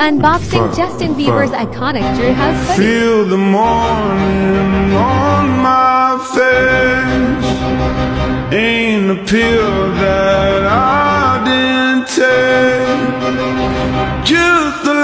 Unboxing Justin Bieber's iconic Drew House hoodie. Feel the morning on my face. Ain't a pill that I didn't take. Just the